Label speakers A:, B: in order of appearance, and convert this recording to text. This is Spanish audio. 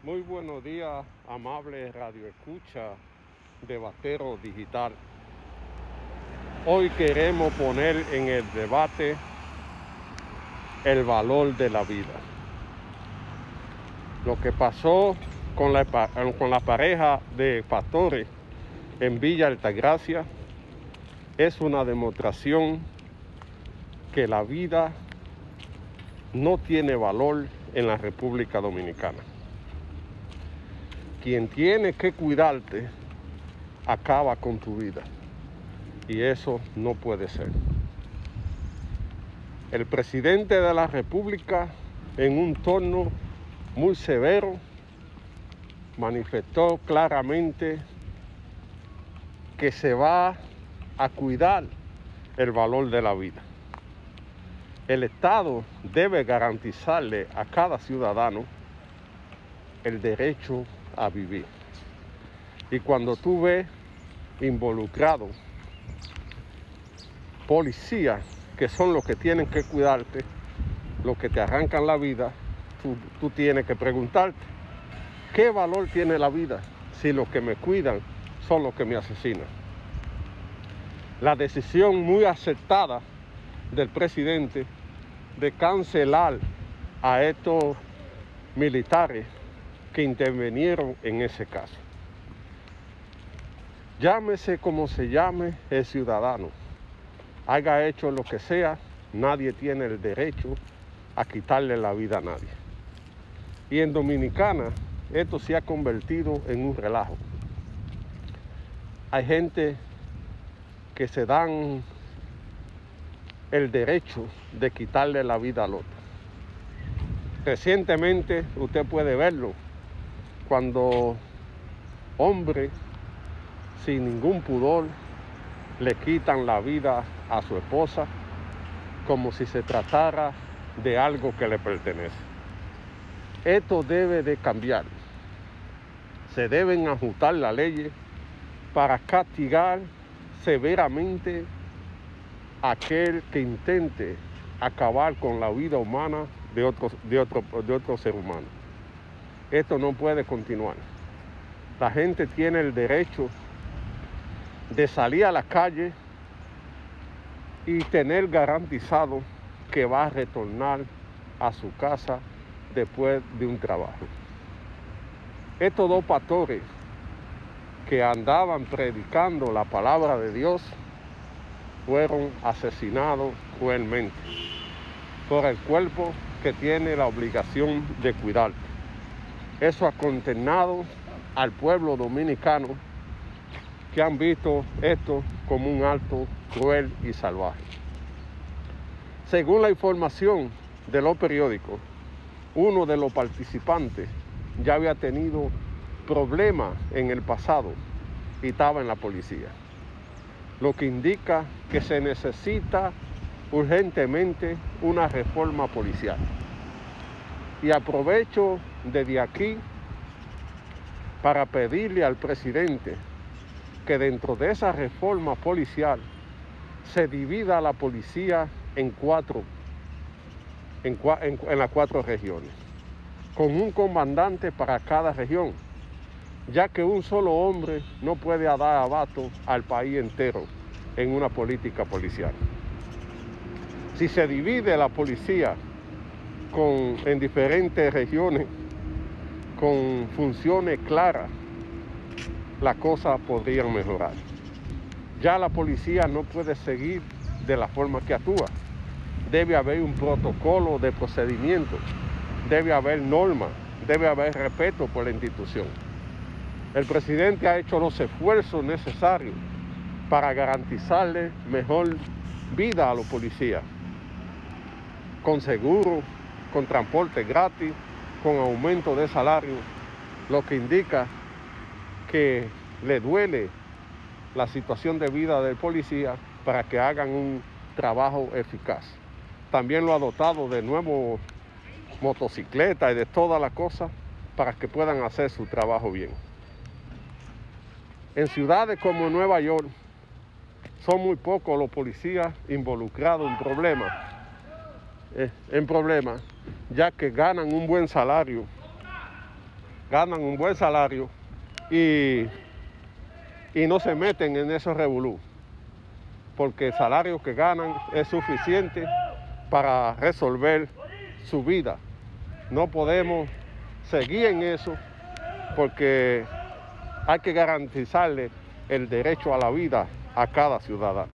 A: Muy buenos días, amable Radio Escucha de Batero Digital. Hoy queremos poner en el debate el valor de la vida. Lo que pasó con la pareja de pastores en Villa Altagracia es una demostración que la vida no tiene valor en la República Dominicana. Quien tiene que cuidarte acaba con tu vida, y eso no puede ser. El presidente de la República, en un tono muy severo, manifestó claramente que se va a cuidar el valor de la vida. El Estado debe garantizarle a cada ciudadano el derecho a vivir. Y cuando tú ves involucrados policías que son los que tienen que cuidarte, los que te arrancan la vida, tú tienes que preguntarte, ¿qué valor tiene la vida si los que me cuidan son los que me asesinan? La decisión muy acertada del presidente de cancelar a estos militares que intervinieron en ese caso. Llámese como se llame el ciudadano, haya hecho lo que sea, nadie tiene el derecho a quitarle la vida a nadie. Y en Dominicana esto se ha convertido en un relajo. Hay gente que se dan el derecho de quitarle la vida al otro. Recientemente usted puede verlo cuando hombres sin ningún pudor le quitan la vida a su esposa como si se tratara de algo que le pertenece. Esto debe de cambiar. Se deben ajustar las leyes para castigar severamente a aquel que intente acabar con la vida humana de otro ser humano. Esto no puede continuar. La gente tiene el derecho de salir a la calle y tener garantizado que va a retornar a su casa después de un trabajo. Estos dos pastores que andaban predicando la palabra de Dios fueron asesinados cruelmente por el cuerpo que tiene la obligación de cuidarte. Eso ha consternado al pueblo dominicano, que han visto esto como un acto cruel y salvaje. Según la información de los periódicos, uno de los participantes ya había tenido problemas en el pasado y estaba en la policía, lo que indica que se necesita urgentemente una reforma policial. Y aprovecho desde aquí para pedirle al presidente que dentro de esa reforma policial se divida la policía en las 4 regiones, con un comandante para cada región, ya que un solo hombre no puede dar abasto al país entero en una política policial. Si se divide la policía en diferentes regiones con funciones claras, las cosas podrían mejorar. Ya la policía no puede seguir de la forma que actúa. Debe haber un protocolo de procedimiento, debe haber normas, debe haber respeto por la institución. El presidente ha hecho los esfuerzos necesarios para garantizarle mejor vida a los policías, con seguro, con transporte gratis, con aumento de salario, lo que indica que le duele la situación de vida del policía para que hagan un trabajo eficaz. También lo ha dotado de nuevas motocicletas y de todas las cosas para que puedan hacer su trabajo bien. En ciudades como Nueva York son muy pocos los policías involucrados en problemas, ya que ganan un buen salario ganan un buen salario y no se meten en esos revolú, porque el salario que ganan es suficiente para resolver su vida. No podemos seguir en eso porque hay que garantizarle el derecho a la vida a cada ciudadano.